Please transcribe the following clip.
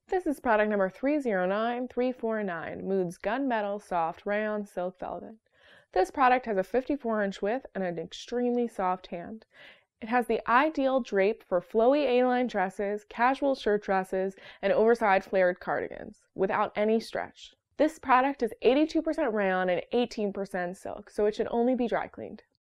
This is product number 309349, Moods Gunmetal Soft Rayon-Silk Velvet. This product has a 54-inch width and an extremely soft hand. It has the ideal drape for flowy A-line dresses, casual shirt dresses, and oversized flared cardigans, without any stretch. This product is 82% rayon and 18% silk, so it should only be dry cleaned.